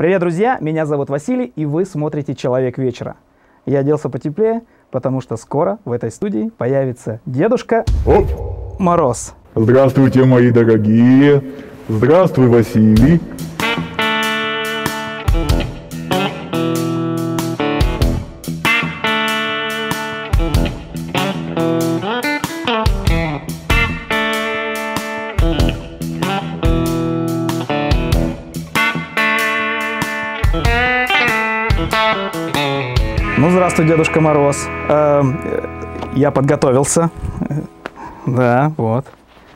Привет, друзья! Меня зовут Василий, и вы смотрите «Человек вечера». Я оделся потеплее, потому что скоро в этой студии появится Дедушка Мороз. Здравствуйте, мои дорогие! Здравствуй, Василий! Ну, здравствуй, Дедушка Мороз. Я подготовился. Да, вот.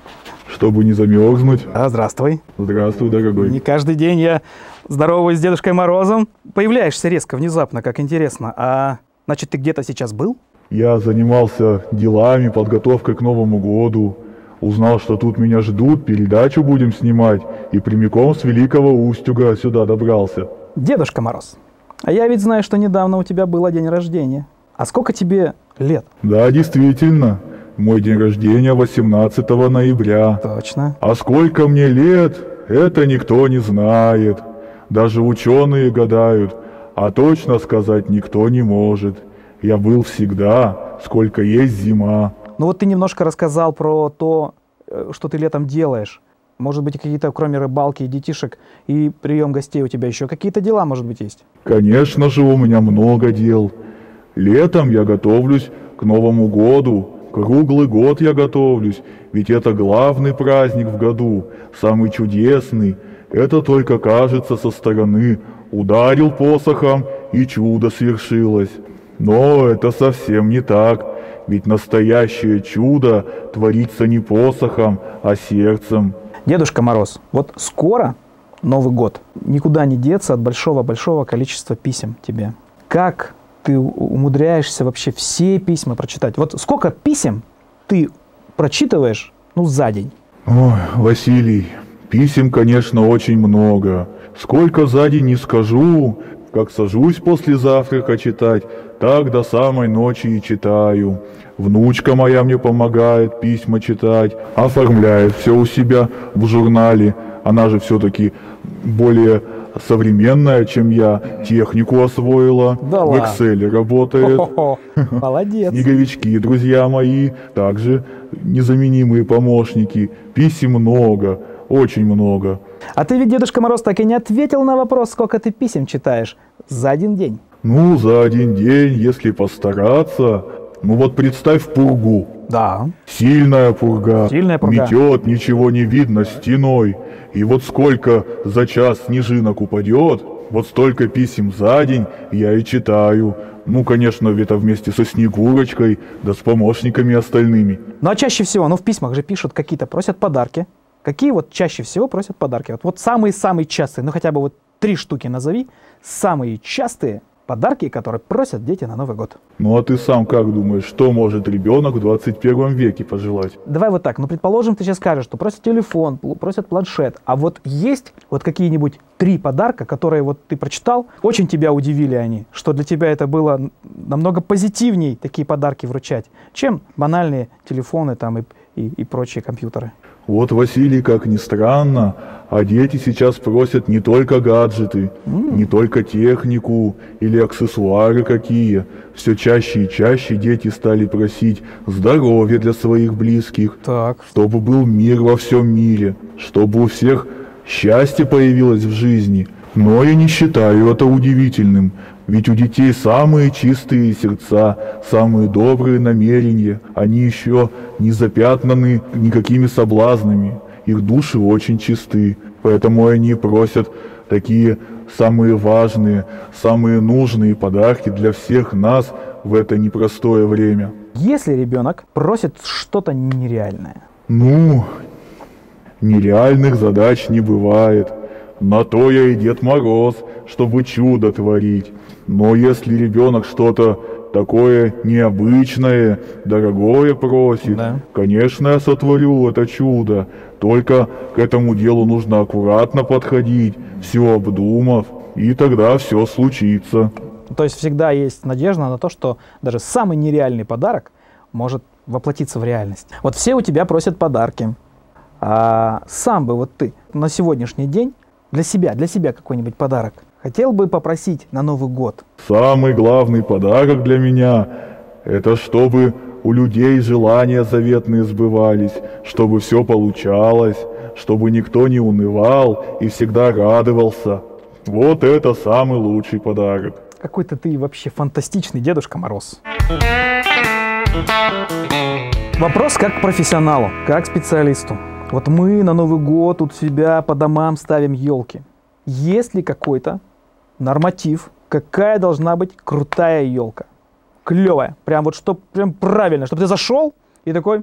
Чтобы не замерзнуть. Здравствуй. Здравствуй, дорогой. Не каждый день я здороваюсь с Дедушкой Морозом. Появляешься резко, внезапно, как интересно. Значит, ты где-то сейчас был? Я занимался делами, подготовкой к Новому году. Узнал, что тут меня ждут, передачу будем снимать. И прямиком с Великого Устюга сюда добрался. Дедушка Мороз, а я ведь знаю, что недавно у тебя был день рождения. А сколько тебе лет? Да, действительно. Мой день рождения 18 ноября. Точно. А сколько мне лет, это никто не знает. Даже ученые гадают, а точно сказать никто не может. Я был всегда, сколько есть зима. Ну вот ты немножко рассказал про то, что ты летом делаешь. Может быть, какие-то, кроме рыбалки и детишек, и прием гостей, у тебя еще какие-то дела, может быть, есть? Конечно же, у меня много дел. Летом я готовлюсь к Новому году. Круглый год я готовлюсь, ведь это главный праздник в году, самый чудесный. Это только кажется со стороны. Ударил посохом, и чудо свершилось. Но это совсем не так, ведь настоящее чудо творится не посохом, а сердцем. Дедушка Мороз, вот скоро Новый год. Никуда не деться от большого-большого количества писем тебе. Как ты умудряешься вообще все письма прочитать? Вот сколько писем ты прочитываешь, за день? Ой, Василий, писем, конечно, очень много. Сколько за день не скажу. Как сажусь после завтрака читать, так до самой ночи и читаю. Внучка моя мне помогает письма читать, оформляет все у себя в журнале. Она же все-таки более современная, чем я, технику освоила, да в Excel работает. Молодец. Снеговички, друзья мои, также незаменимые помощники. Писем много, очень много. А ты ведь, Дедушка Мороз, так и не ответил на вопрос, сколько ты писем читаешь за один день. Ну, за один день, если постараться. Ну вот представь пургу. Да. Сильная пурга. Сильная пурга. Метет, ничего не видно стеной. И вот сколько за час снежинок упадет, вот столько писем за день я и читаю. Ну, конечно, это вместе со Снегурочкой, да с помощниками остальными. Ну, а чаще всего, в письмах же пишут какие-то, просят подарки. Какие вот чаще всего просят подарки? Вот самые-самые частые, хотя бы 3 штуки назови, самые частые подарки, которые просят дети на Новый год. Ну, а ты сам как думаешь, что может ребенок в 21 веке пожелать? Давай вот так, предположим, ты сейчас скажешь, что просят телефон, просят планшет, а вот есть какие-нибудь 3 подарка, которые ты прочитал, очень тебя удивили они, что для тебя это было намного позитивней такие подарки вручать, чем банальные телефоны и прочие компьютеры. Вот, Василий, как ни странно, а дети сейчас просят не только гаджеты, не только технику или аксессуары какие. Все чаще и чаще дети стали просить здоровья для своих близких, чтобы был мир во всем мире, чтобы у всех счастье появилось в жизни. Но я не считаю это удивительным. Ведь у детей самые чистые сердца, самые добрые намерения. Они еще не запятнаны никакими соблазнами. Их души очень чисты. Поэтому они просят такие самые важные, самые нужные подарки для всех нас в это непростое время. Если ребенок просит что-то нереальное? Нереальных задач не бывает. На то я и Дед Мороз, чтобы чудо творить. Но если ребенок что-то такое необычное, дорогое просит, конечно, я сотворю это чудо. Только к этому делу нужно аккуратно подходить, все обдумав, и тогда все случится. То есть всегда есть надежда на то, что даже самый нереальный подарок может воплотиться в реальность. Все у тебя просят подарки. А сам бы ты на сегодняшний день для себя какой-нибудь подарок хотел бы попросить на Новый год? Самый главный подарок для меня – это чтобы у людей желания заветные сбывались, чтобы все получалось, чтобы никто не унывал и всегда радовался. Вот это самый лучший подарок. Какой-то ты вообще фантастичный Дедушка Мороз. Вопрос как к профессионалу, как к специалисту. Вот мы на Новый год у себя по домам ставим елки. Есть ли какой-то норматив, какая должна быть крутая елка? Клевая. Прям вот, чтоб прям правильно, чтобы ты зашел и такой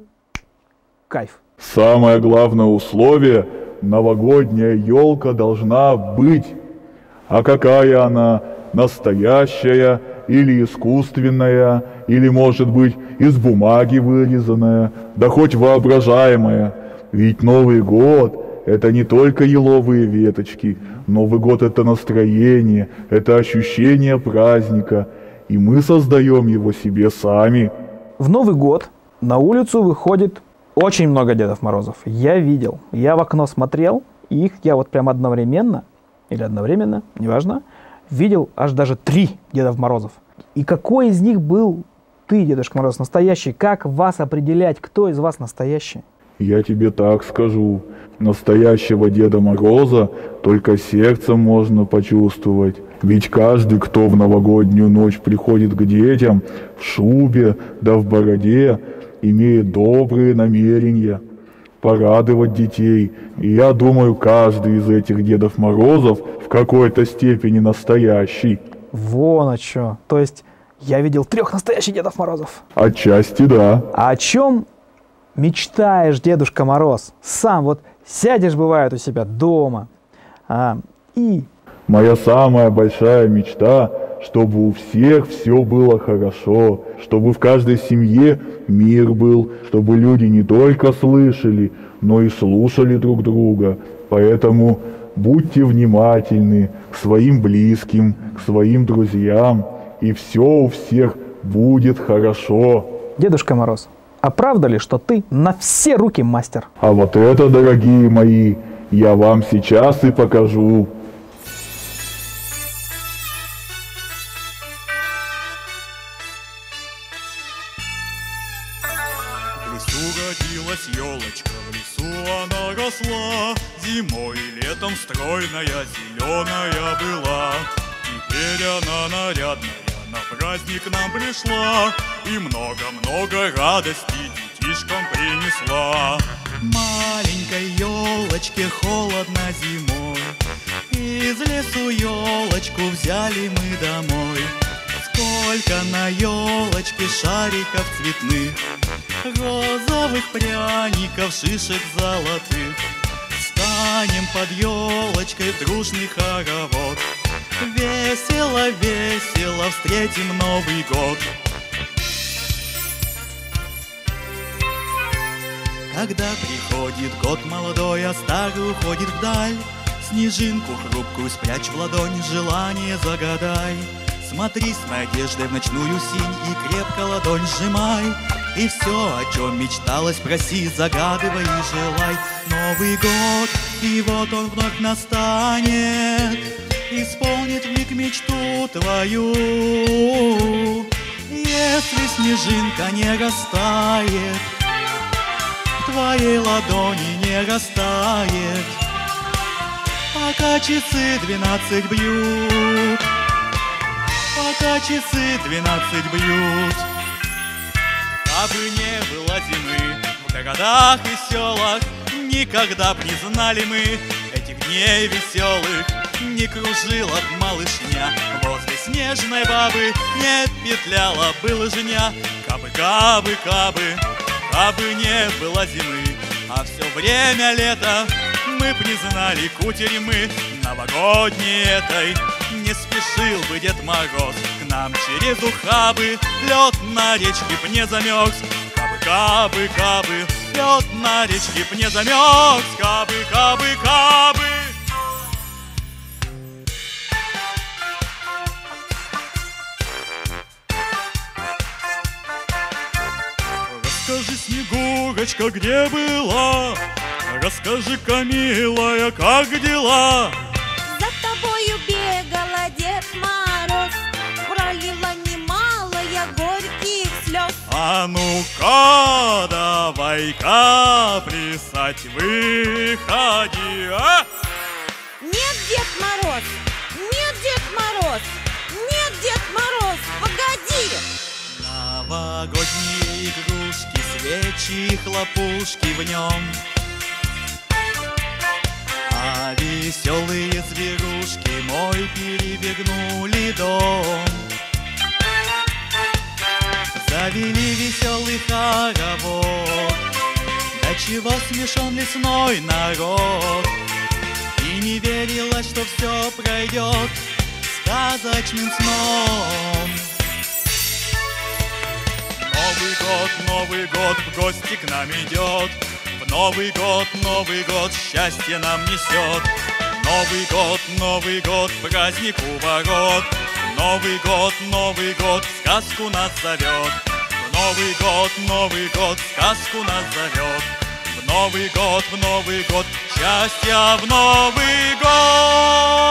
кайф. Самое главное условие – новогодняя елка должна быть. А какая она? Настоящая или искусственная, или, может быть, из бумаги вырезанная, да хоть воображаемая. Ведь Новый год – это не только еловые веточки. Новый год – это настроение, это ощущение праздника. И мы создаем его себе сами. В Новый год на улицу выходит очень много Дедов Морозов. Я видел, я в окно смотрел, и их я вот прям одновременно, неважно, видел аж даже 3 Дедов Морозов. И какой из них был ты, Дедушка Мороз, настоящий? Как вас определять, кто из вас настоящий? Я тебе так скажу, настоящего Деда Мороза только сердцем можно почувствовать. Ведь каждый, кто в новогоднюю ночь приходит к детям в шубе да в бороде, имеет добрые намерения порадовать детей. И я думаю, каждый из этих Дедов Морозов в какой-то степени настоящий. Вон о чё. То есть я видел 3 настоящих Дедов Морозов. Отчасти да. А о чем мечтаешь, Дедушка Мороз? Сам вот сядешь, бывает, у себя дома и... Моя самая большая мечта, чтобы у всех все было хорошо, чтобы в каждой семье мир был, чтобы люди не только слышали, но и слушали друг друга. Поэтому будьте внимательны к своим близким, к своим друзьям, и все у всех будет хорошо. Дедушка Мороз, а правда ли, что ты на все руки мастер? А вот это, дорогие мои, я вам сейчас и покажу. В лесу родилась елочка, в лесу она росла, зимой и летом стройная, зеленая была. Теперь она нарядная, на праздник нам пришла и много-много радости детишкам принесла. Маленькой елочке холодно зимой, из лесу елочку взяли мы домой. Сколько на елочке шариков цветных, розовых пряников, шишек золотых. Станем под елочкой в дружный хоровод, весело, весело встретим Новый год. Когда приходит год молодой, а старый уходит вдаль, снежинку хрупкую спрячь в ладонь, желание загадай. Смотри с надеждой в ночную синь и крепко ладонь сжимай. И все, о чем мечталось, проси, загадывай и желай. Новый год, и вот он вновь настанет, исполнит вмиг мечту твою. Если снежинка не растает, в твоей ладони не растает, пока часы 12 бьют, пока часы 12 бьют. Кабы не было зимы в городах и селах, никогда б не знали мы этих дней веселых. Не кружила б малышня возле снежной бабы, не петляла бы лыжня. Кабы, кабы, кабы, кабы не было зимы, а все время лето, мы б не знали кутерьмы новогодней этой. Не спешил бы Дед Мороз к нам через ухабы, лед на речке б не замерз. Кабы, кабы, кабы, лед на речке б не замерз. Кабы, кабы, кабы. Расскажи, Снегурочка, где была? Расскажи-ка, милая, как дела? А ну-ка, давай-ка плясать, выходи, а? Нет, Дед Мороз! Нет, Дед Мороз! Нет, Дед Мороз! Погоди! Новогодние игрушки, свечи, хлопушки в нем. А веселые зверушки мой перевернули дом. Завели веселый хоровод, до чего смешон лесной народ. И не верилось, что все пройдет сказочным сном. Новый год в гости к нам идет. В Новый год счастье нам несет. Новый год, праздник у ворот. Новый год, сказку нас зовет. В Новый год, сказку нас зовет. В Новый год, счастья в Новый год.